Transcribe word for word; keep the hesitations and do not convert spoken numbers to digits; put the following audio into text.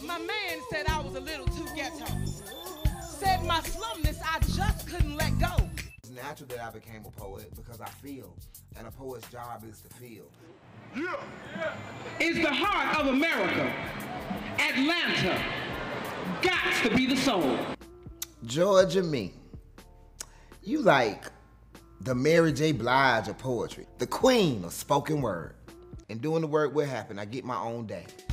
My man said I was a little too ghetto. Said my slumness I just couldn't let go. It's natural that I became a poet because I feel, and a poet's job is to feel. Yeah. Yeah. Is the heart of America. Atlanta got to be the soul. Georgia me, you like the Mary J. Blige of poetry, the queen of spoken word. And doing the work will happen. I get my own day.